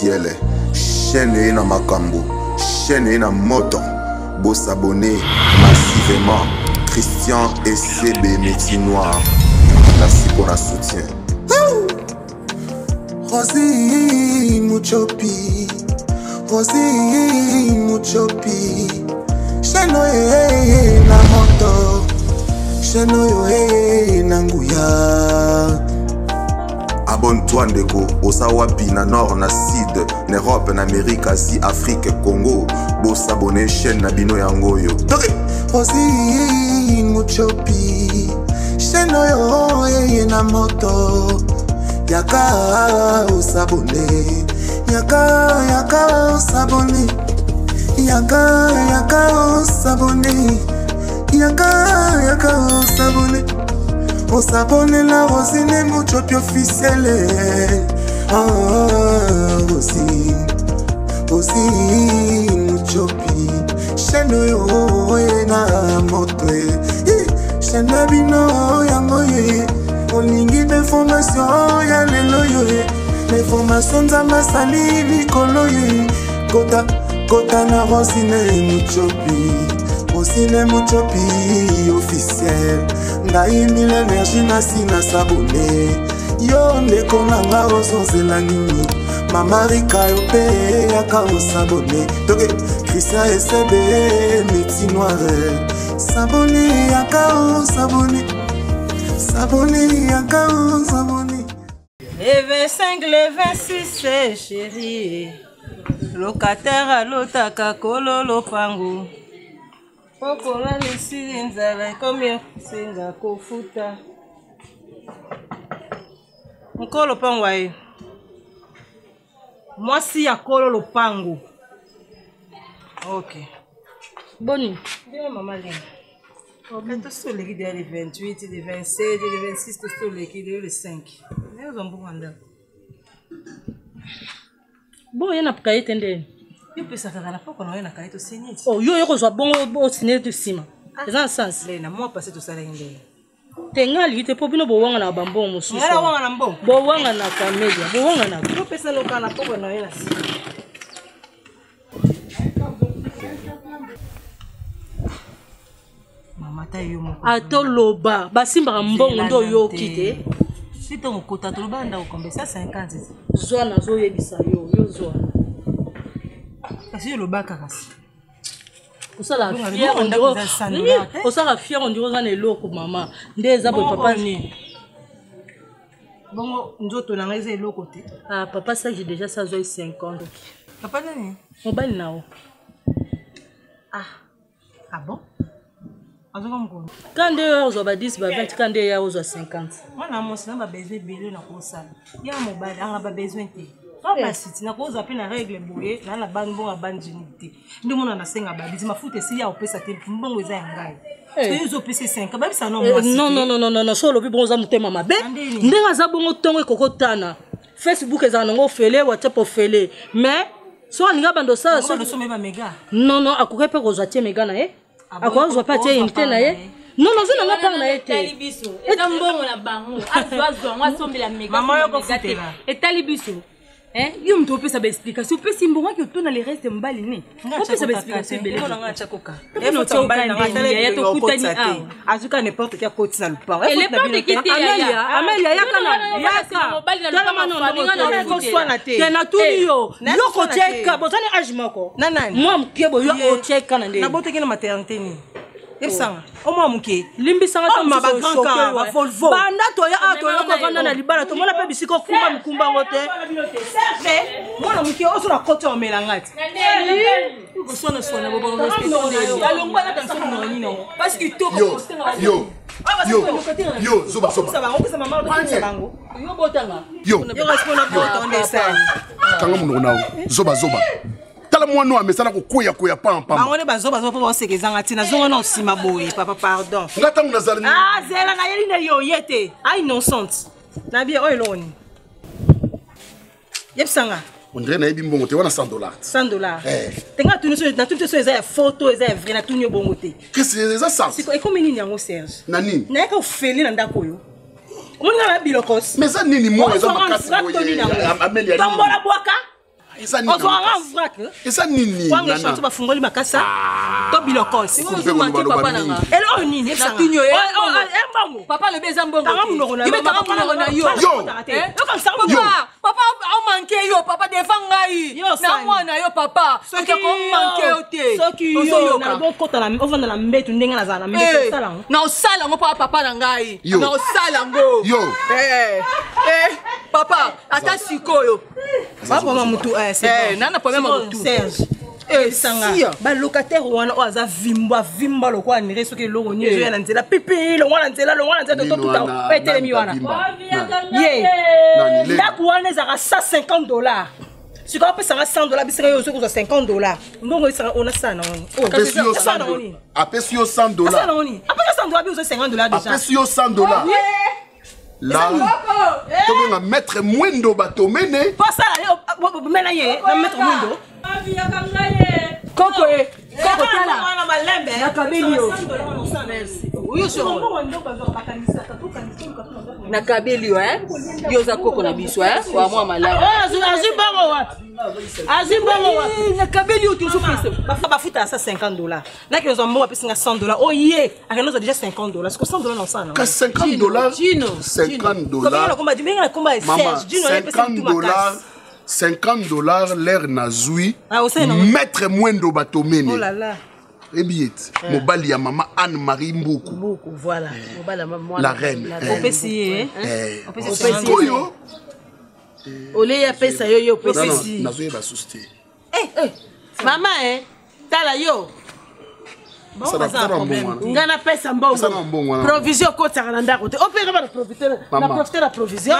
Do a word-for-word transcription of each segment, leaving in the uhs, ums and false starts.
officiel. Chaîne na makambo, chaîne na moto. Beau s'abonner massivement. Christian et C B Métis Noir. Merci pour la soutien. Rosie Muchopi, Rosie Muchopi. Chenoye na moto, chenoye na nguya. Abonne-toi ndeko, Osawapi na nord na sud, na Europe na Amérique, Asie, Afrique, Congo. Bo s'abonner chaîne na bino yangoyo. Rosie Muchopi, chenoye na moto. Yaka osabone, yaka yaka osabone, yaka yaka osabone, yaka yaka osabone, osabone la Rosine Muchopi officielle. Ah, Rosie, Rosie Muchopi, chaîne yo na moto, chaîne bino yangoye. Olingi d'information ya lelo yo, l'information za masali likolo yo. Kota kota na Rosine Muchopi, Rosine Muchopi officiel. Ndaimi l'énergie na sina sabone, yo ndeko nanga osonzela nini. Mama Rika yo pe yaka osabone. Toke Christian et C B Métis Noir. Sabone yaka osabone. Saboni, yakao, saboni. Les vingt-cinq, les vingt-six, chérie. Locataire à l'otaka, kolo lopango. Pokola lisi nzala, combien senga kofuta. Nkolo lopango aye. Moi si ya kolo lopango. Ok. Boni. Bien maman Lina. On tous sur les les vingt-huit, les vingt-sept, les vingt-six, tous sur les les cinq. Nous avons beaucoup de bon, il y a un cahier tendé. Il peut s'attendre à la fois qu'on a un cahier aussi. Oh, yo, yo, yo, bon, bon, signé de ciment. C'est un sens. Les na moi passer tout ça là. Tenga li te popino bo wanga na bambo mususu. Ngala wanga na mbo. Bo wanga na kamedia. Bo wanga na. Yo pesa lo kana poko na yena. Ato loba basimba mbongo ndo yo kite sito ngokota to loba nda ukombesa cinquante zwa na zo yebisa yo yo zwa kasi loba kakasi osala fier on diro osala fier on diro za na eloko mama ndeza bo papa ni bongo nzoto na ngeze eloko te ah papa ça j'ai déjà ça zo cinquante papa nani mobile nao ah ah bon. Quand deux heures, dix, vingt, quand deux heures, cinquante. Moi, je n'ai pas besoin de billet. Il y a un mobile, je n'ai pas besoin de billet. Je n'ai pas besoin de règle. Je n'ai pas besoin de billet. Je n'ai pas besoin de billet. Je n'ai pas besoin de billet. Non, non, non, non, non, non, solo bi bonza mutema mabe. Ndenga za bongo tongo kokotana. Facebook eza nango fele, WhatsApp ofele. Mais so alinga bando sa so so meba mega. Non non, akokepe ko zatie mega na e. Ako zo pa tie inte na ye. Non non, zo na ngapa na ete. Talibiso. Eta mbongo na bango. Azwa ngwa sombela mega. Mama yoko futela. Etalibiso. Hein, il me trouve ça explication. Peut si mbongo ki otona le reste mbali ni. On peut ça explication bele. On nga chakoka. Et no tsambali na ngata ya to kutani a. Azuka n'importe qui a côté na lupa. Et n'importe qui te Amelia, Amelia yaka na. Yaka mobile na lupa mafaninga na ko swana te. Tena tuniyo. Yo ko cheka, bozani age moko. Nanani. Moi mkebo yo o cheka na ndeni. Na bote kina maternité ni. Epsanga. O moi mke. Limbi sanga to maba grand ba Volvo. Banda to ya ato yo ko vanda na libala to mona pe bisiko kumba mkumba ngote. Mwana mke oso na kote o melangati. Ko sona sona bobo no respect. Alongwa na tanso no ni no. Parce que to ko yo. Yo, yo, zoba zoba. Ça va, on peut ça maman de ça bango. Yo botanga. Yo. Yo respect na boto on descend. Kanga muno nao. Zoba zoba. Tala mwana wa mesala ko koya koya pam pam. Bango ne bazoba zoba po sekezanga tina zongo na osima boye papa pardon. Ngata muna zali. Ah zela na yeli ne yo yete. Ah innocente. Na bien oiloni. Yepsanga. On dirait na yebi mbongo te wana cent dollars. cent dollars. Eh. Tenga tuni so na tuni so eza photo eza vrai na tuni bongo te. Qu'est-ce que c'est ça? C'est quoi et combien nini yango Serge? Na nini? Na ka ofeli na ndako yo. Omonga na bilokos. Mais ça nini mo eza makasi boye. Amelia. Tombola boaka. eza nini ozwanga vrac eza nini wanga chanto bafungoli makasa to biloko ozumaki papa nanga elo nini na tinyo e mbongo papa le beza mbongo tanga munoko na ibe tanga munoko na yo yo papa papa au manqué yo papa defanga yi na mwana yo papa soki ko manqué yo te soki yo na go kota na ovanda na mbetu ndenge na zala mbetu sala na osala ngo papa papa na ngai Yo. na osala ngo Yo. eh eh papa ata sikoyo papa mama mutu eh eh nana problème mutu Serge eh sanga ba locataire wana o aza vimba vimba lokwa nire soki loko ni zo ya na nzela pipi lo wana nzela lo wana nzela to tuta pa etelemi wana ye ndaku wana ezaka cent cinquante dollars siko apesanga cent dollars bisika yo soki kozwa cinquante dollars ndongo esanga ona sana woni apesi yo cent dollars sana woni apesa cent dollars biso cinquante dollars déjà apesi yo cent dollars là tobenga maître Mwendo Batomene pas ça yo mena ye na maître Mwendo koko e koko tala na malembe na kabeli yo uyo so na kabeli yo eh yo za koko na biso eh wa mwa malamu azu azu bango wapi azu bango wapi na kabeli yo tu so pesa bafuta ça cinquante dollars na kizo mbo apesinga cent dollars oh ye akenoza déjà cinquante dollars parce que cent dollars na sana ka cinquante dollars cinquante dollars komba dimenga komba Serge Gino cinquante dollars cinquante dollars l'air nazui maître Mwendo Batomene oh là là et billet mobali ya maman Anne-Marie Mbuku Mbuku voilà mobali maman la reine opesi eh opesi koyo ole ya pesa yo yo opesi nazoye ba société eh mama eh tala yo ngana pesa mbongo provision kotaka na ndako te opeka bana profiter na profiter na provision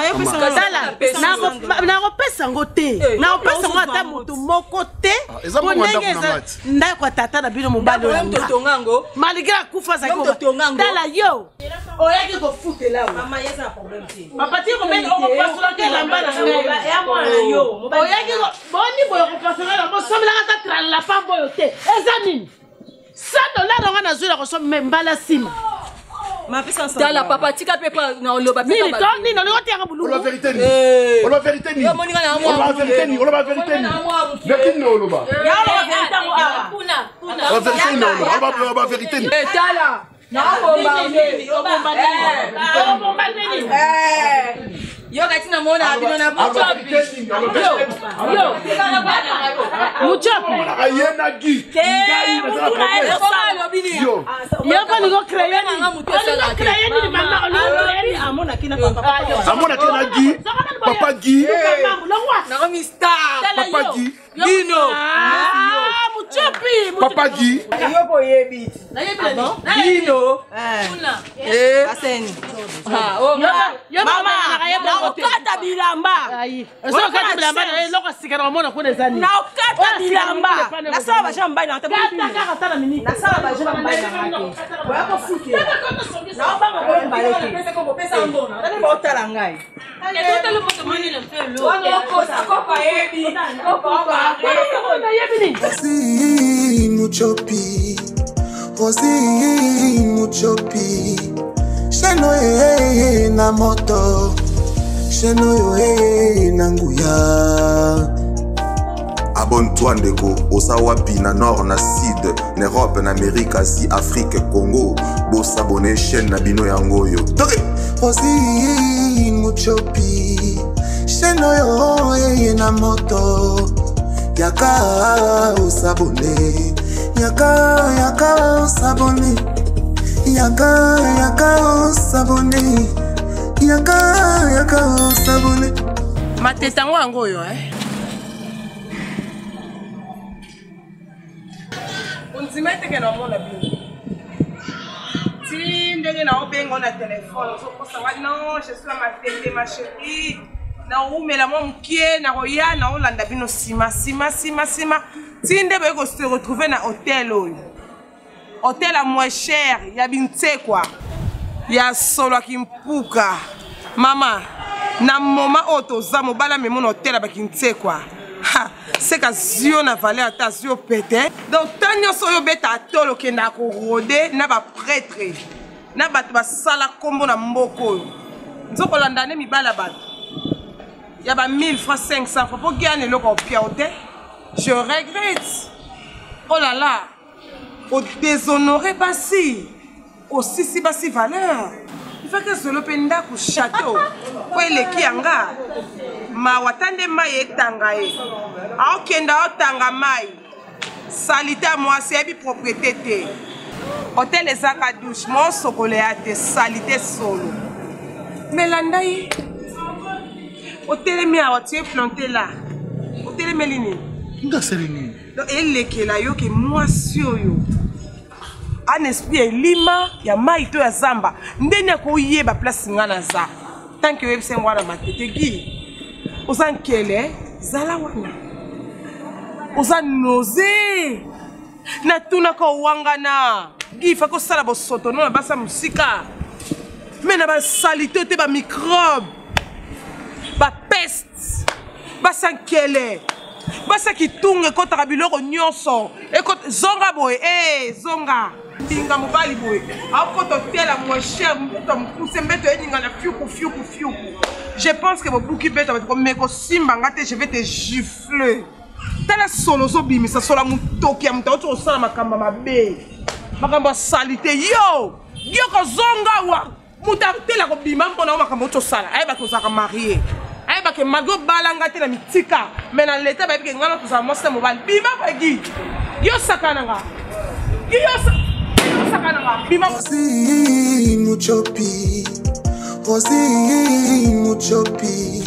na kopesa ngo te na kopesa ngo ata moto moko te ndenge ndako ya tata na bino mobali oyo malgré akufa tala yo oyaki kofutela papa ti komene okopasolaka elamba na oyaki boni boyo kopasolaka bosomelaka ka tralala pa boyo te eza nini cent dollars on a zula reçoit même bala sima ma pesa cent tala papa tika pepa na oloba pesa ni to ni no ngoti anga bulu la vérité ni on la vérité ni on la vérité ni on la vérité ni vérité ni oloba ya la vérité mo ah kuna kuna la vérité ni on la vérité ni tala na bomba ni bomba ni bomba ni eh yo kati na mona abino na muchopi yo yo muchopi ayena gi ngai na sana problème yo yo ko ni go créer ni mutu sala créer ni mama on créer ni amona kina papa amona kina gi papa gi na ko star papa gi Gino ah muchopi papa gi yo ko yebi na yebi na Gino eh aseni ha o yo mama na okata bilamba so okata bilamba na loko sikara mona kuna zani na okata bilamba na sala ba jamba na tabu kaka kata na mini na sala ba jamba na ngake boya ko fuke na ba ma ko mbaleke pesa ko pesa mbona tani ba otala ngai ke tota lo poto mani le felo wana ko sa ko pa yebi ko pa ko yebi ni Rosi Muchopi Rosi Muchopi Sheno e na moto Sheno e na nguya Abonne-toi ndeko osawapi na nord na sud na Europe na Amérique Asie Afrique Congo bo s'abonner chaîne na bino yango yo toke Rosi Muchopi Sheno yo e na moto Yaka osabone Yaka yaka osabone Yaka yaka osabone Yaka yaka osabone matetango yango yo eh unzimete ke na mona bi ti ndenge na obenga na téléphone so kosa wa non je suis ma télé ma chérie na umela mo mkie na roya na olanda bino sima sima sima sima ti nde ba ko se retrouver na hôtel oyo hôtel à moins cher ya binte quoi ya solo kimpuka mama na moma oto za mobala me mon hôtel ba kinte quoi ha c'est que zio na valeur ata zio pété donc tanyo so yo beta tolo kenda ko rode na ba prêtre na ba ba sala kombo na mboko nzoko landane mi bala ba il y a mille francs, cinq cents francs pour gagner le copiauté. Je regrette. Oh là là. Au déshonorer Bassi. Aussi si Bassi valeur. Il faut que ce le penda au château. Pour les kianga. Ma watande mai etangae. A okenda otanga mai. Salité à moi c'est bi propriété. Hôtel les sacs douche, mon socoléate, salité solo. Mais l'andaï. Hôtel mi a tu es planté là. Hôtel Mélini. Nga selini. Donc elle est qui là yo que moi sur yo. Un esprit lima ya maito ya zamba. Ndene ko yeba place ngana za. Tant que web c'est moi dans ma tête gi. Osan kele zala wana. Osan nose. Na tuna ko wangana. Gi fa ko sala bo soto no ba sa musika. Mais na ba salité te ba microbe. Ba peste. Ba sankele. Basa ki tunge kota kabiloko nyonso. Ekota zonga boy, eh zonga. Tinga mobali boy. Akota tela moins cher, mbuta mkuse mbeto edinga na fiuku fiuku fiuku. Je pense que vos bouki beta va comme meko simba ngate je vais te gifler. Tala solo zo bimi sa sola mutoki ya mutaoto osala makamba mabe. Makamba salite yo. Yo ko zonga wa. Muta tela ko bima mpona makamba oto sala. Ayeba ko zaka marié. Ayeba ke mago balanga te na mitika. Mais dans l'état ba ke ngana ko sa mosta mobile. Bima ba gi. Yo sakana nga. Yo sakana nga. Bima Rosi muchopi. Rosi muchopi.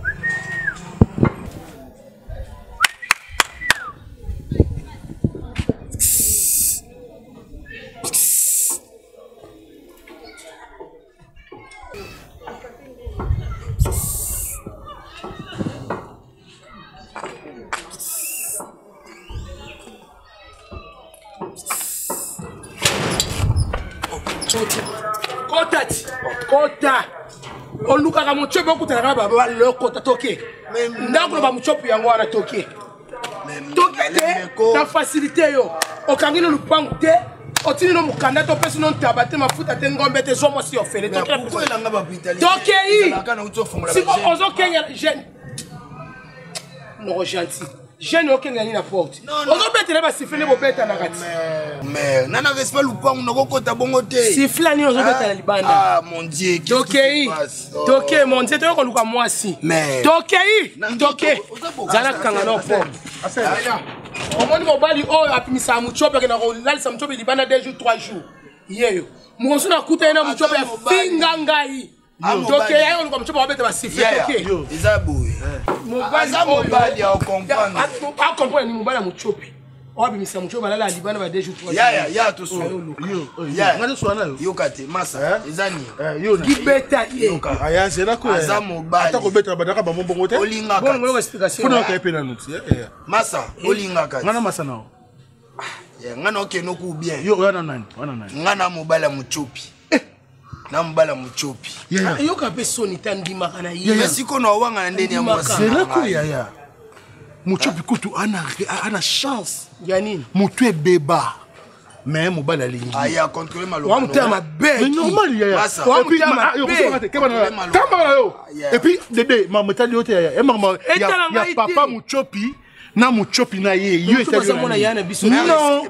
Kota Kota Oluka ka muchope okutana baba lo kota toke ndako ba muchope yango wana toke toke te na facilité yo okangina lupangu te otini no mukanda to pesi no tabate mafuta te ngombe te zomo si ofele toke pourquoi il nga ba bitali toke yi si ozo kenya jeune no gentil jeune okenya ni na porte ozo betele ba sifele bo beta na kati mais nana respect lupangu no kokota bongo te sifla ni ozo beta na libanda ah mon dieu toke yi toke mon dieu to ko luka mwasi toke yi toke zala kanga no porte omoni mobali oyo apimisa muchope na ko lalisa muchope libanda deux jours trois jours yeyo mukosu na kuta na muchope finga ngai toke yayo luka muchope obeta ba sifle toke eza boye mobali mobali a comprendre a comprendre ni mobali muchope obimisa muchope lala libanda ba deux jours trois jours ya ya ya to so yo ya ngati so na yo yo kate masa eza ni yo gibeta ye aya zela ko eza mobali ata ko beta badaka ba mbongo te olinga bongo bongo explication funa ka epena nuti masa olinga kate ngana masa nao ya ngana okeno ku bien yo wana nani wana nani ngana mobali muchope na mbala muchopi yo ka pe soni tandima kana yi mais siko na wanga na ndeni ya mwasi c'est là ko ya ya muchopi kutu ana ana chance ya nini mutu e beba mais mobali alingi aya contrôler maloko wa mutu ma be normal ya ya wa mutu ma yo ko ngate keba na kamba na yo et puis dede ma metali yote ya ya mama ya papa muchopi na muchopi na ye yo etali non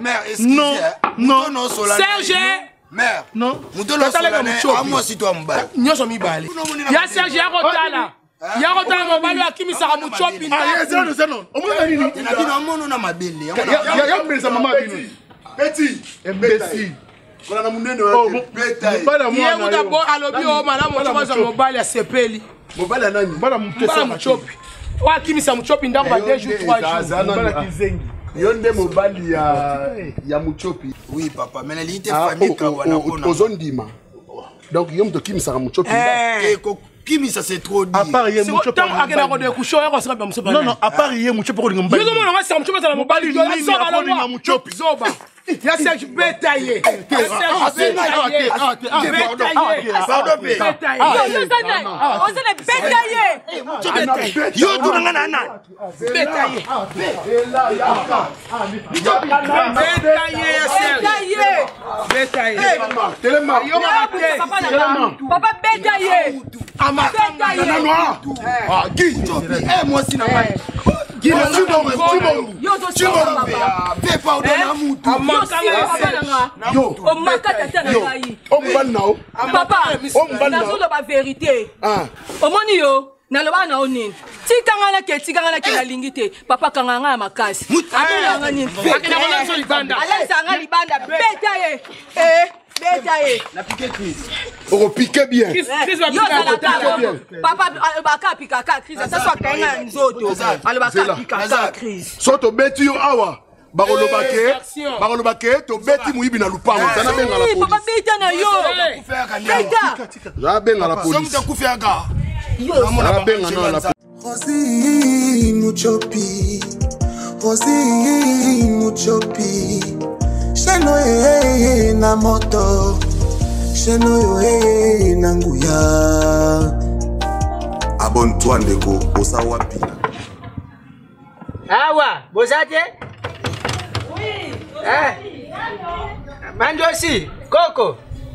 non non Serge mère non mutolo sala na amo si to mbala nyoso mibale ya Serge ya kotala ya kotala mobali akimisa ka muchopi na ah yes no no omuna nini na kino mono na mabele ya ya mbeleza mama bino petit imbécile kona na munene wa beta bala mwana ye muta bo alobi o malamu chobaza mobali asepeli mobali anani bala mutesa muchopi wa akimisa muchopi ndako ba deux jours trois jours bala kizengi yonde mobali ya ya muchopi oui papa mais l'unité famille ka wana kona ozondima donc yom to kimisa muchopi eh ko kimisa c'est trop dit à part ye muchopi akena ko de kusho ko sika ba muchopi non non à part ye muchopi ko ngomba yo zo mona ngasa muchopi za mobali yo so ba muchopi zoba Ya Serge bétaillé. Ya Serge bétaillé. Bétaillé. Pardon, bé. Yo, yo, Zanai. On s'est bétaillé. Yo, tu n'as pas nana. Bétaillé. Bétaillé, ya Serge. Bétaillé. Téléma. Yo, ma Papa bétaillé. Bétaillé. Ah, qui? Eh, moi aussi, n'a pas. Qui me tue mon monde? Yo, to si papa. Fais pardon à Moutou. Yo, si papa nanga. Yo. O maka tata na ngai. On va now. Papa, On va nazo now. lo ba vérité. Ah. Omoni yo. Na loba na onini. Tika ngana ke tika ngana ke na lingite. Papa kanga nga makasi. Amela ngani. Akina mwana so libanda. Alesa nga libanda. Bétaillé. Eh. Bétaillé. La piqué Chris. On pique bien. Chris va Yo piquer à za côté. la papa baka pika ka crise ça soit kanga nzoto alobaka pika ka crise So to beti yo awa. Bakolobake. Bakolobake to beti muibi na lupango. Sana benga la papa police. beta na yo beta Za benga la Somme police. de coup faire gars. yo Za benga na la police. Rosie Muchopi, Rosie Muchopi, Sheno e na moto, Sheno e na nguya. Abonne-toi ndeko, osa wapi. Awa, bozate? Oui. Ah. Mandosi, Coco.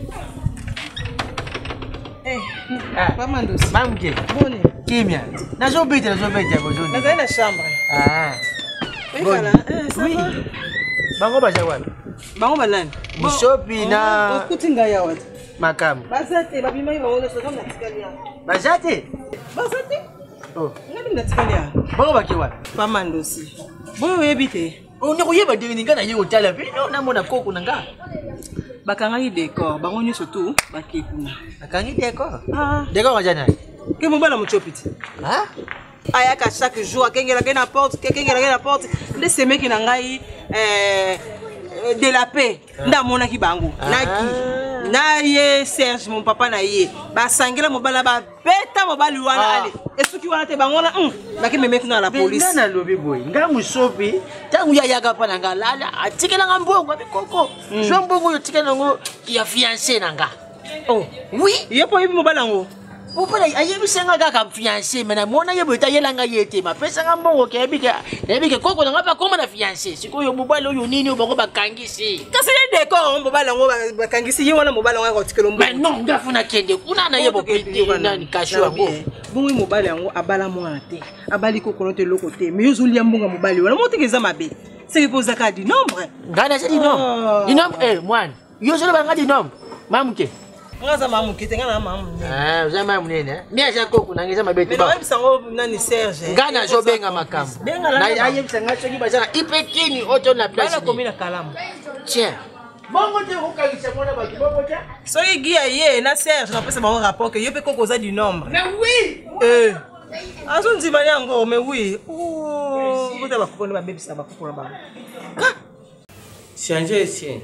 eh Ah. mama ndosi Mamke. bone Kimia. Nazo bete, nazo bete bozoni. nazali na chambre Ah. ekala eh ça Oui. va Bango baza wapi? bango banani Bisopi na okuti ngai awa te makamu. baza te babimaki bango nyonso kama natikali awa Bazate? baza te Oh. ngai natikali awa Bango baki wapi? mama ndosi boyo oyebi te Oh, ne koyeba ndenge ninga na ye otala pe. No namona Coco nanga. bakangaki décor bango nyonso tu bakei kuna Akangi deko. ah Deko wajana. ke mobala mochopi te Ah? ayaka chaque jour akengelaki na porte kekengelaki na porte nde semeki na ngai eh, de la paix nde amonaki bango naki na ye Serge mon papa na ye basangela mobala babeta mobali wana ale esuki wana te bango wana baki memeki na la police Nga nalobi boy. Nga musopi. Tangu ya yaga pa nanga lala. Atikela nga mbongo abi Coco. Jo mbongo yo tikela ngo ya fiancé nanga. oh Oui. ye po yebi mobala yango Upala ayebisenga kaka fiancé mena mona ye boita yelanga yete ma pesa nga mbongo ke bika na bika Coco nanga pa koma na fiancé sikoyo mobala oyo nini obango bakangisi kasi ye décor mobala yango bakangisi ye wana mobala yango akotikela mais non ngafuna kende kuna na ye bopete nani kashi wango bongo mobali yango abala mwana te abali kokolo te loko te mais ozolia mbonga mobali wana moteke eza mabe seke mpo ozaka di nombre ngana se di nom di nom eh mwana yo solo banga di nom mamuke ngaza mamuke te ngana mamu ah uza mamu nene mi aza Coco nangeza mabete ba oyebisa ngo nani Serge ngana zo benga makambo Benga na na- ayebisa nga soki bazaka ipekini oto na place bana komi na kalamu tiens bongo te kokangisa mwana bato bongo te soki gia ye na Serge napesa bango rapport ke yo mpe koko oza du nombre na oui eh azondimani yango mais oui kota bakoko nde babebisa bakoko na bango changer sien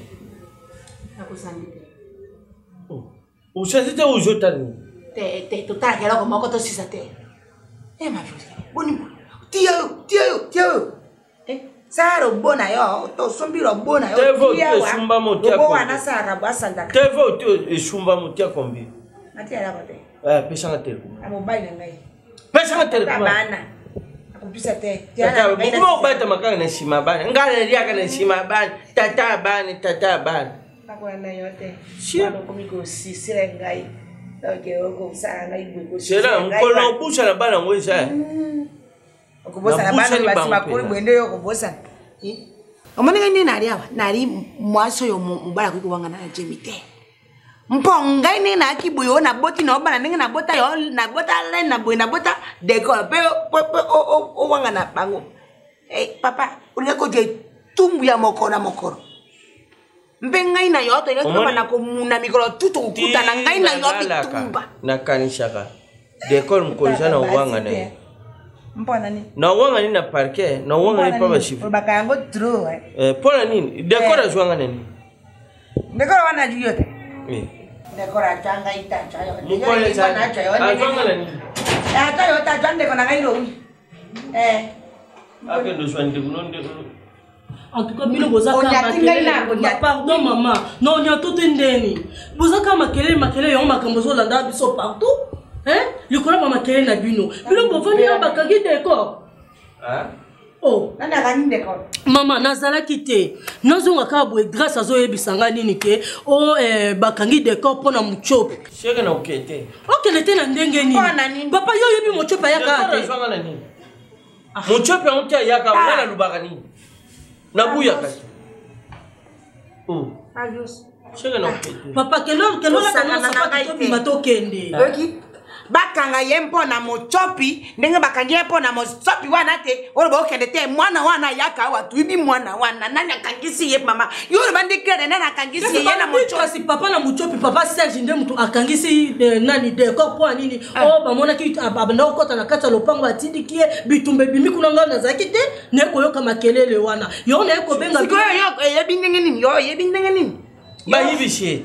uchanger te ujotani te te totalakela ko moko tosisa te e maviosi boni tia tia tia eh saro bona yo to sombiro bona yo tevo esumba motia ko wana sara basanda tevo tu esumba motia kombi atia la kote eh pesa nga tele amobile ngai pesa nga tele bana akupisa te tata bukuma ubata makanga na shima bana ngala liaka na shima bana tata bana tata bana akwana yote shino komiko sisire ngai okay oko sara ngai buko sera mkono busha na bana ngweza okubosa na bana basi makuru bwende yo kubosa omoni ngai nari awa nari mwaso yo mubala kuko wanga na jemite mponga ni na kibuyo na boti na obana ninga na bota yo na bota line na boy na bota dekor pe o o wanga na bango eh papa ulinga ko je tumbu ya mokona mokoro mbenga ina yo to ile kama na ko na mikoro tutu ukuta na ngai na yo bitumba na kanishaka dekor mkonja na wanga na mpona ni na wanga ni na parquet na wanga ni papa shifu baka yango draw eh pona nini dekor azwanga nini dekor wana juyote eh dekor atanga itacha yo mukole sana azwanga nini ata yo ta jande kona ngai lo eh ake ndo swandi kuno En tout cas, bino bozaka makelele. Pardon maman. Non, on y a tout ndeni. Bozaka makelele makelele yo makambo zo landa biso partout. Hein? Le kola makelele na bino. Bino bovani ya bakangi décor. Hein? Oh, nana gani décor. Maman nazala kité. Nazonga ka boye grâce à zo yebisanga nini ke o eh bakangi décor pona muchope. Cheke na okete. Okete na ndenge nini? Papa yo yebi muchope ya ka. Muchope on te ya ka wala lubaka nini? Nabuya kati. Oh. Adios. Chega na papa kelo kelo la kana sapati to bimato kende. Oki. Bakanga yempo na mochopi, ndenge bakangi yempo na mochopi wana te, olo ba okende te mwana wana yaka watu ibi mwana wana nani akangisi ye mama. Yoro bandi kere nani akangisi ye na mochopi. Si papa na mochopi papa Serge nde mtu akangisi nani de ko po nini. Oh ba mona ki abana okota na kata lopango atindikie bitumbe bimi kuna ngana zakite ne koyoka makelele wana. Yo na eko benga. Siko yo yebi ndenge nini? Yo yebi ndenge nini? Ba hivi shit.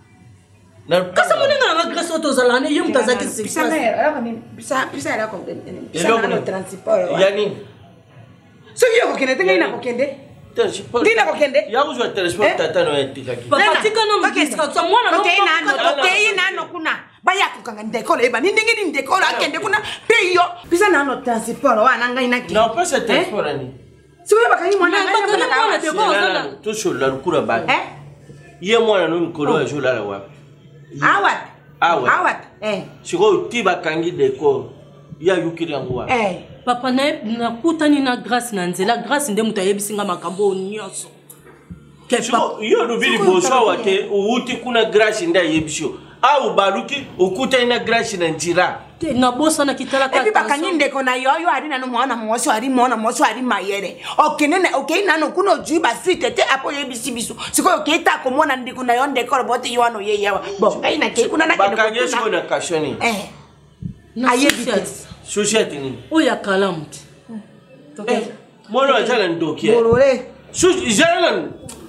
Kasa mwenenga na grâce otozalane yemu tazaki six. Pisa na alors mimi pisa pisa ala ko. Pisa na transport. Yani. So yo ko kende tenga ina ko kende. Transport. Ndina ko kende. Ya uzwa transport tata no etikaki. Papa tika no mkisika kwa mwana no. Okay na no okay na no kuna. Baya kukanga ndekolo eba ni ndenge ni ndekolo akende kuna pe yo. Pisa na no transport wana nga ina ki. Na pesa transport ni. So yo bakanyi mwana na mwana dekolo sana. Tosho la lukura ba. Eh? Ye mwana no mkolo ya jola la wapi. Awat. Awat. Awat. Eh. Siko tiba kangi décor. Ya yukiri yangu wa. Eh. Papa na nakutani na grâce na nzela grâce nde muta yebisinga makambo nyonso. Ke papa yo lubili boswa wate uti kuna grâce nda yebisho. Au baluki ukuta ina grâce na njira. Te na bosa na kitala ka. Ebi bakanyi ndeko na yo yo ari na no mwana mwoso ari mwana mwoso ari mayere. Okenene okay na no kuno jiba suite te apo yebisi biso. Siko okay ta ko mwana ndiko na yo ndeko bote yo ano ye yawa. Bon ngai na ke kuna na ke. Bakanyi siko na kashoni. Eh. Na ayebite. Société ni. Oya kalamuti. Eh. Mwana jala ndokia. Bolole. Su jala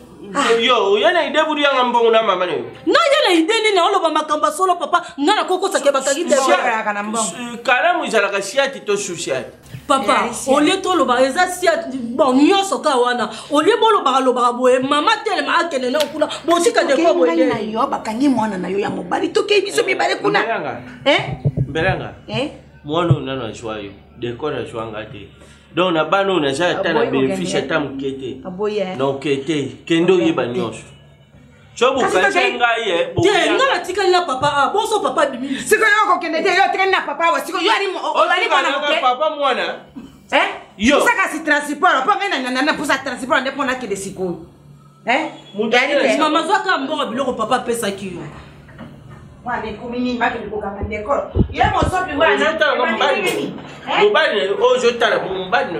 yo yana ide buri yanga mbongo na mama ne. Na yana ide ni na oloba makamba solo papa ngana koko sake bakagi de ya kana mbongo. Kala mu jala ka siati to social. Papa olie to loba eza siati bon nyoso ka wana olie bolo ba loba boye mama tele ma akene na kuna botika de ko boye na yo bakangi mwana na yo ya mobali to ke biso mibale kuna. Eh? Mbelanga. Eh? Mwana unana shwayo dekora shwanga te. Donc na bano na ja ta na benefice ta mukete. Aboye. Na okete kendo yeba nyosho. Chobu kachenga ye. Te ngala tika na papa a boso papa bimi. Siko yo ko kende te yo tika na papa wa siko yo ari mo ari mwana mukete. Papa mwana. Eh? Yo. Saka si transport pa ngena na na pusa transport ndepo na ke de siko. Eh? Mudani te. Mama zaka mbongo biloko papa pesa kiyo. Wane kumini mbaki ndikokanga ndekolo. Ye mo sopi wana. Jota na mbani. Mbani o jota na mbani.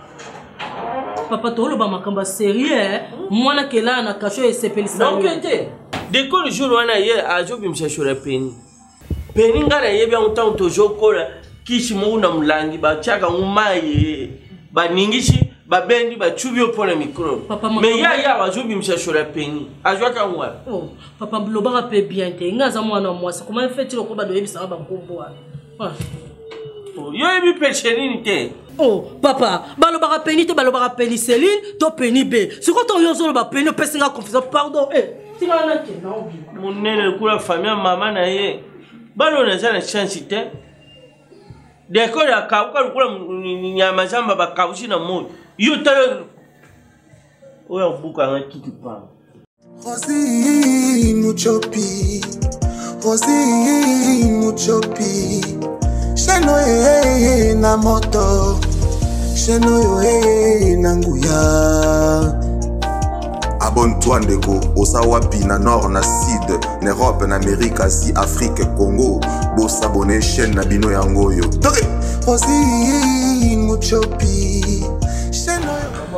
Papa tolo ba makamba sérieux mwana kela na kasho esepelisa. Donc ete. Deko le jour wana ye ajobi mshashura peni. Peni ngara ye bya uta utojo kola kishi mu na mulangi ba chaka umaye ba ningishi ba bendi ba chubio pona micro. Mais ya ya ajobi mshashura peni. Ajwa ka ngwa. Oh, papa bloba pe bien te ngaza mwana mwasi comment fait il ko ba do yebisa ba nkombo wa. Yo ebi perchenini te. Oh papa balobaka peni te balobaka pénicilline to peni B. Siko to yo zolo ba peni pesinga confusion pardon eh. Tinga na te na obi. Munene kula famille mama na ye. Balo na jana chance te. Deko ya kauka kula nyama jamba ba kaushi na moyo. Yo talo. Oya buka nga kiki pa. Rosi muchopi. Rosi muchopi. Sheno ye na moto. Sheno ye na nguya. Abonne-toi ndeko, osawapi na nord na sud, na Europe na Amérique, Asie, Afrique, Congo. Bo s'abonner chaîne na bino yango yo. Toke. Rosi muchopi. Sheno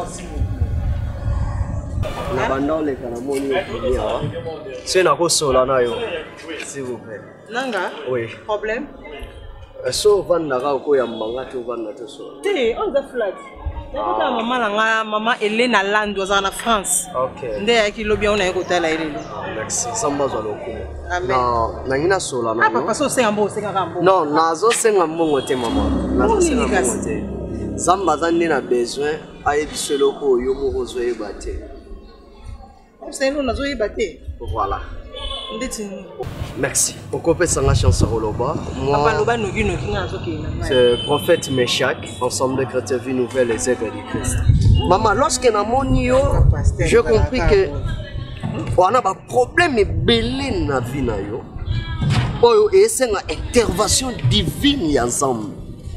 la banda le kana moni yo. C'est na ko sola na yo. S'il vous plaît. Nanga? Oui. Problème? So vanda ka ko ya manga to vanda to so. Te, on the flat. Ah. Maman nga maman Elena Lando en France. Okay. Nde ya ki lobi on na ko tala ile. Merci. Samba zo loko. Amen. Na na ngina sola na. Ah papa so senga mbo senga kambo. Non, na zo senga mbongo te mama. Na zo senga mbongo te. Zamba zande na besoin aye biselo ko yo mo zoye baté. C'est nous nazo yebate. Voilà. Ndetini. Merci. Okopé sanga chance roloba. Papa loba noki noki nga zo kina. C'est prophète Meshach, ensemble de chrétiens vie nouvelle les œuvres du Christ. Maman, lorsque na moni yo, j'ai compris que on a un problème belé na vie na yo. Oyo esenga intervention divine ensemble.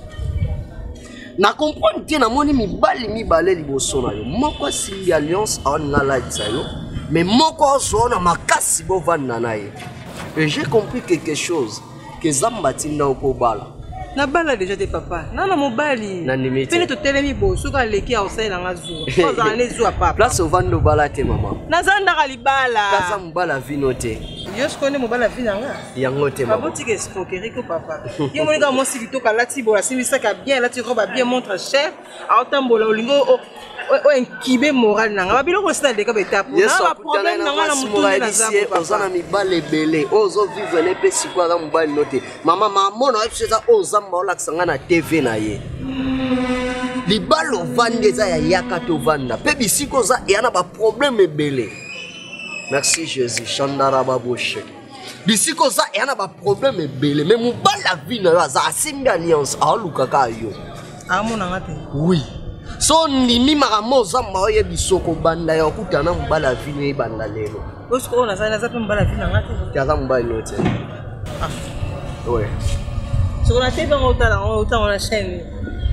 Na comprendre que na moni mi bali mi balé liboso na yo. Moko simbi alliance on na la yo. Mais moko zo na makasi bo vanda na ye. Et j'ai compris quelque chose que Zamba tinda okobala. Na bala déjà tes papa. Na na mobali. Na nimiti. Pene to telemi bo suka leki a osai na ngazu. Ko za ne zu papa. Place ovando bala te maman. Na zanda ka libala. Kaza mbala vino te. Yo je connais mobala vina nga. Yango te maman. Papa tike escroquerie ko papa. Yo monika mo silito ka lati bo la simisa ka bien lati roba bien montre cher. A otambola olingo o o enkibe moral nanga. Ba biloko sita de ka beta pour. Na ba problème nanga na mutu na zapo. Ozana mi bale belé. Ozo vivre les pesi kwa za mbali note. Mama maman na epseza ozamba ola kisanga na T V na ye. Libalo vande za ya yaka to vanda. Pe bisiko za yana ba problème belé. Merci Jésus. Chandara baboshe. Bisiko za yana ba problème belé. Mais mobala vie na za asimbi alliance a luka ka yo. Amona ngate. Oui. So ndimi maramo zamba oye bisoko banda ya okutana mbala vie ne banda lelo. Osko na sana za pe mbala vie na ngate. Ya za mbala note. Ah. Ouais. Sur la tête on autant autant la chaîne.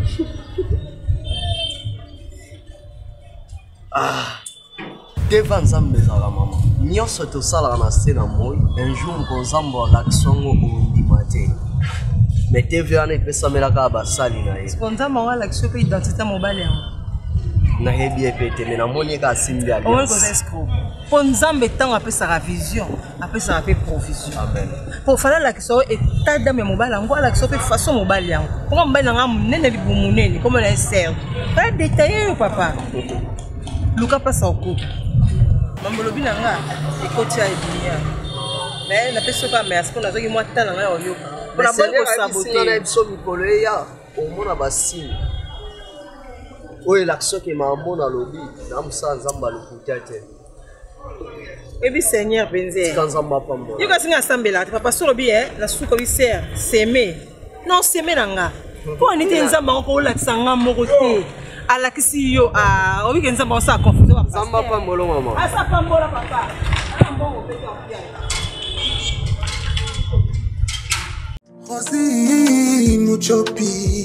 Ah. Devant Zambé za la maman. Nyonso to sala na sena moi un jour ko Zamba l'aksongo o ndimate. Mais T V ana pesa melaka ba sali na ye. Sponza mwa l'action pe identité mobile yango. Na hebi epete mais na moni ka simbi ali. On ko escroc. Pour Nzambe tant apesa la vision, apesa la provision. Amen. Pour faire l'action état d'âme mobile yango l'action pe façon mobile yango. Comment mobile nga munene libu munene comme la serve. Pas détaillé papa. Luka passe au coup. Mambo lobi nanga ekoti ya ebinia. Mais na peso ka mais parce que nazoki moi tala nga oyoka. Pour la bonne saboter. Na biso mikolo ya omona basini. Oye l'action ke mambo na lobi na musa Nzamba lokuta te. Ebi Seigneur benze. Kanzamba pambo. Yo ka singa sambela te papa solo bi eh la suko bi ser s'aimer. Non s'aimer nanga. Pour en était Nzamba ko la tsanga moko te. Ala kisi yo a obi ke Nzamba sa confusion wa papa. Nzamba pambo lo mama. Asa pambo la papa. Ala mbongo pete en bien. Rosie Muchopi,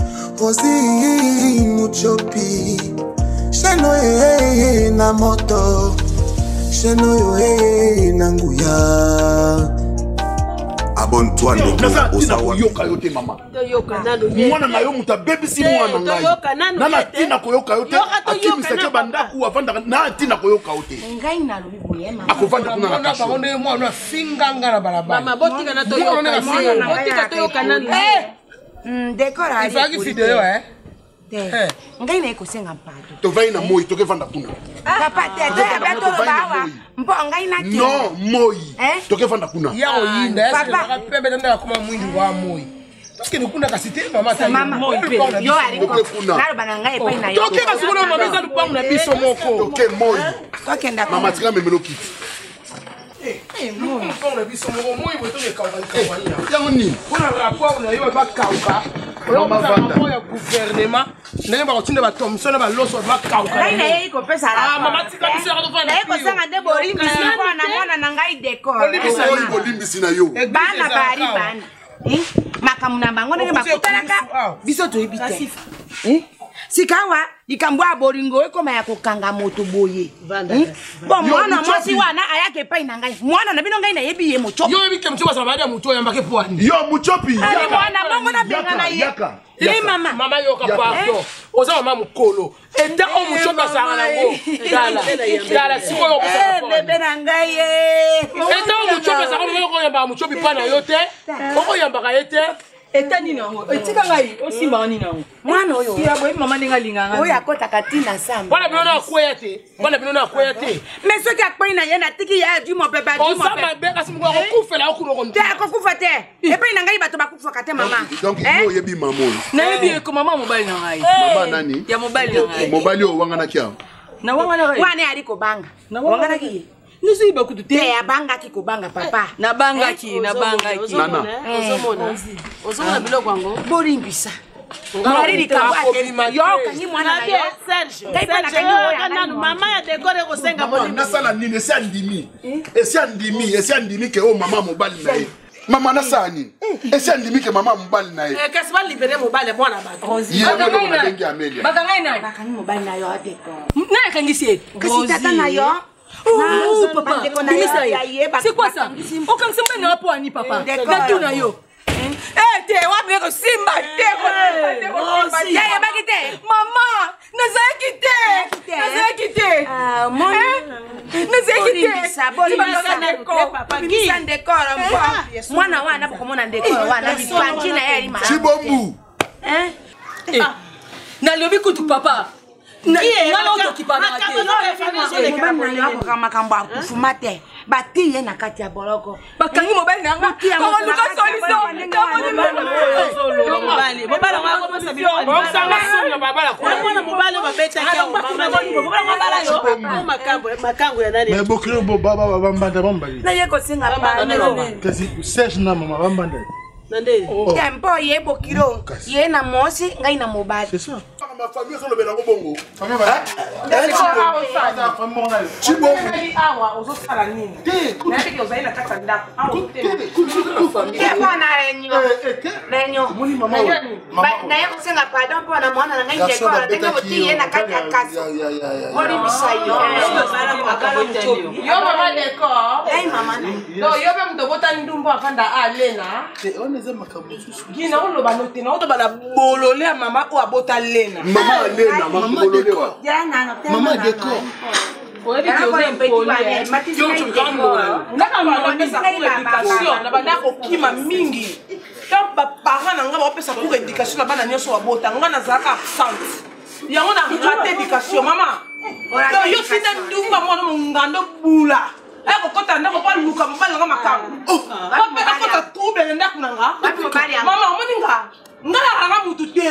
Rosie Muchopi, Sheno e na moto, Sheno e na nguya. Abonne-toi Nasa tina koyoka yote mama. Mwana na yo muta baby si mwana ngai. Nana tina koyoka yote. Akimi sake bandaku avanda na tina koyoka yote. Ngai na lobi boye mama. Akovanda kuna na kasho. Mwana mwana finganga na balabala. Mama botika na toyoka. Botika toyoka nani. Eh. Mm dekora. Ifaki video eh. Eh. Ngai na ikosenga mpado. Tovai na moi toke vanda kuna. Papa te te beto bawa. Mpo ngai na ki. Non, moi. Toke vanda kuna. Ya oyinda est-ce que pembe tanda kuma mwindi wa moi. Parce que nous kuna kasite mama ta mama yo ari ko. Nalo bana ngai epai na yo. Toke kasukuna mama za lupangu na biso moko. Toke moi. Toke ndako. Mama tika memelo kiti. Eh, eh, moi lupangu na biso moko moi boto ye kauka kauka. Yango ni. Kuna rapport na yo ba kauka. On va faire un gouvernement. N'est pas continuer à tomber sur la losse va kauka. Ngai na yeye ko pesa la. Ah mama tika biso ya kufanya. Na yeko sanga de bori misi kwa na mwana na ngai decor. Oli bolimbisi na yo. Bana bari bana. Eh? Makamuna bango ndenge bakutanaka. Biso to ebite. Eh? Sikawa ikambwa boringo ekoma ya kokanga moto boye. Bon mwana mwasi wana ayake pai na ngai. Mwana na bino ngai na yebi ye mochopi. Yo yebi ke mchopa sa baada mucho yamba ke pwani. Yo muchopi. Ali mwana bongo na benga na ye. Ni mama. Mama yo ka parto. Oza mama mukolo. Enda o muchopa sa na ngo. Dala. Dala siko yo kusa. Eh bebe na ngai e. Enda o muchopa sa ko yamba muchopi pana yote. Oko yamba ka yete. etani nango etika ngai osimba nini nango mwana oyo ya boy mama ndinga linganga oyo akotaka tina samba bana bino na kwea te bana bino na kwea te mais soki akpoi na ye na tiki ya du mo beba du mo beba osama be kasi mko akufela okuno te akokufa te epai na ngai bato bakufaka te mama donc yo yebi mamono na yebi ko mama mobile na ngai mama nani ya mobile na ngai mobile o wanga na kia na wanga na ngai wane ali ko banga wanga na ki nizo iba kutu te ya banga ki ko banga papa na banga ki na banga ki nana ozomona ozomona biloko yango borimbisa Mariri kabwa yo kanyi mwana na yo Serge Serge mama ya dekore ko senga boni nasala nini esi andimi esi andimi esi andimi ke o mama mobali na ye mama nasala nini esi andimi ke mama mobali na ye eh kasi ba libérer mobali mwana bato ye mo na bengi amelia baka ngai na baka ni mobali na yo dekore na kangisi kasi tata na yo oh papa c'est quoi ça aucun simba na po ani papa na tu na yo eh te wa me ko simba te ko simba ya ya bakite mama nazaki te nazaki te ah mon nazaki te saboli papa bimisa ndekoro mpo mwana wana bokomona ndekoro wana bipanji na yali mara chibombu eh na lobi kutu papa na na oto kipana te mobali makambo akufuma te batiye na kati ya boloko bakangi mobali nanga ko luka solution mobali mobali ngako pesa biloko bosanga songa babala ko mwana mobali babeta kia mama mobali mobala yo makambo makango ya nani mais bokiro bo baba baba mbanda bambali na yeko singa pa kasi Serge na mama bambanda nande tempo ye bokiro ye na mosi ngai na mobali c'est ça ma famille so lobela ko bongo famille ba chibongo awa ozosala nini na yeke ozali na kati ya ndako awa ye mwana renyo renyo moni mama na ye kosenga pardon mpo na mwana na ngai ndekora ndenge boti ye na kati ya kasi mori bisayo yo mama dekor ei mama na no yo pe muto botani ndumbo afanda alena on eza makambo susu gina oloba no te na oto bala bolole ya mama o abota lena mama alena mama bolole jana no mama dekor oyebi ke oza mpoli yo tukambola ngaka mabapesa cours éducation na banda kokima mingi donc baparent na nga baopesa cours éducation na bana nyonso babota nga nazalaka absente yango na rate éducation mama yo sina ndumba mwana mongando bula ekokota ndako mpo luka mobali nanga makambo bape nakota trouble na ndako na nga mama omoni nga nga nakanga mutu te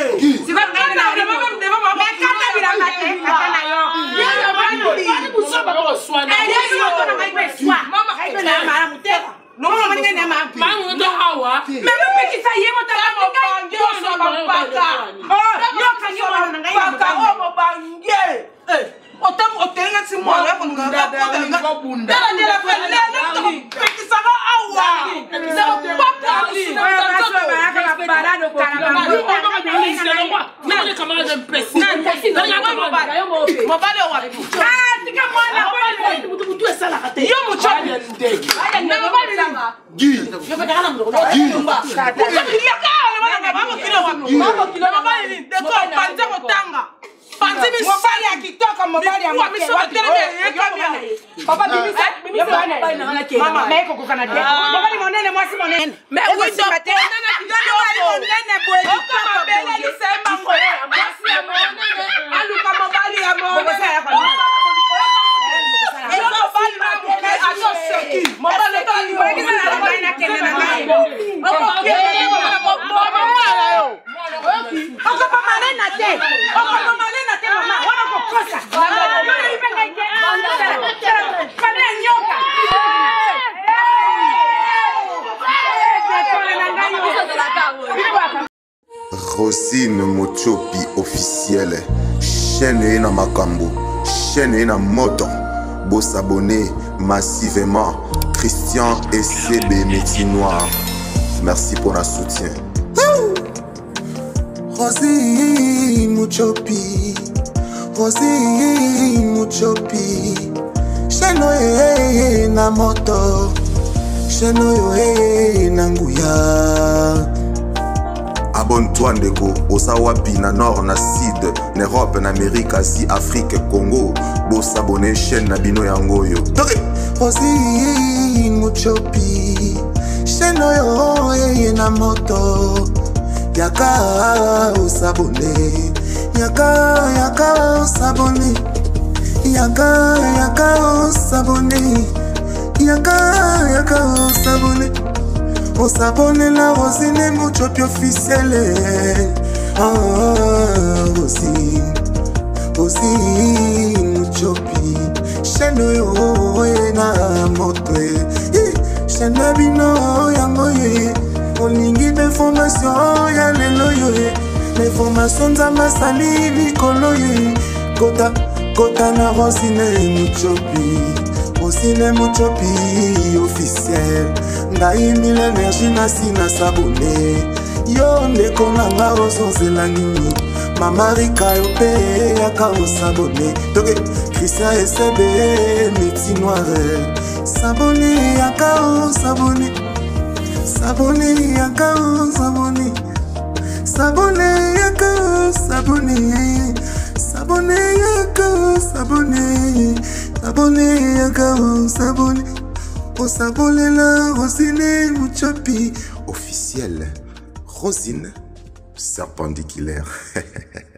otam otenga si mwana yako ngaba ko bunda ndela fa lena to pekisa ba awa za papa ali na za ba yaka bara do kana ba nani kama za mpesi nani kama ba mobale wa ah tika mwana kwa mutu mutu esala kate yo muchabi ndege na mobale nanga gi yo kwa kana mdogo mba muchabi yakale wana baba kilo wa baba kilo mobale ni deko panza kotanga Panzi mobali ya kitoka mobali ya mke papa bibi bibi mama meko kokana te mobali monene mwasi monene me windo te nana kidogo monene boy kama bele lisema ngo mwasi ya monene aluka mobali ya monene Elo mobali na mke acho seki mobali tali mobali na bana kene na ngai Oko mama lena te oko mama lena te mama wana kokosa mama ipenga ike pana nyoka Rosine Mochopi officielle chaîne na makambo chaîne na moto beau s'abonner massivement Christian et C B Métier Noir merci pour le soutien Rosine Mochopi Rosine Mochopi chaîne na moto chaîne na nguya Abonne-toi ndeko osawapi na nord na sud na Europe na Amérique Asie Afrique Congo bo s'abonner chaîne na bino yango yo Rosine Mochopi chaîne na moto Yaka osabone, yaka yaka osabone, yaka yaka osabone, yaka yaka osabone, osabone la Rosine Muchopi officielle, ah Rosine, Rosine Muchopi, cheno yo na motre, cheno bino yango ye. Olingi d'information ya lelo yo l'information za masali likolo yo kota kota na Rosine Muchopi Rosine Muchopi officiel ngai mille énergie na sina sabone yo ndeko nanga osozela nini mama rika yo pe yaka osabone toke Christian Esebe miti noire sabone yaka osabone Sabone yaka sabone Sabone yaka sabone Sabone yaka sabone Sabone yaka sabone O sabone la Rosine Muchopi officielle Rosine perpendiculaire